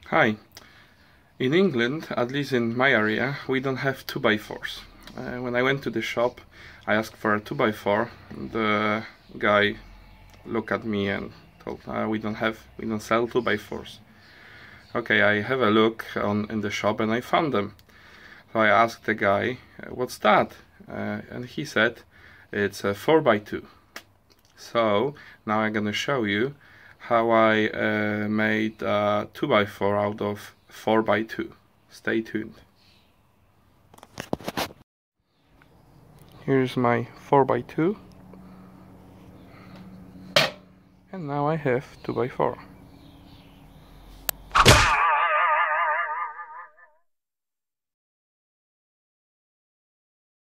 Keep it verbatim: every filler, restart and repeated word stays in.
Hi. In England, at least in my area, we don't have two by fours. Uh, when I went to the shop, I asked for a two by four. The guy looked at me and told, uh, "We don't have, we don't sell two by fours." Okay, I have a look on in the shop and I found them. So I asked the guy, "What's that?" Uh, and he said, "It's a four by two." So now I'm gonna show you how I uh, made a two by four out of four by two. Stay tuned. Here's my four by two, and now I have two by four.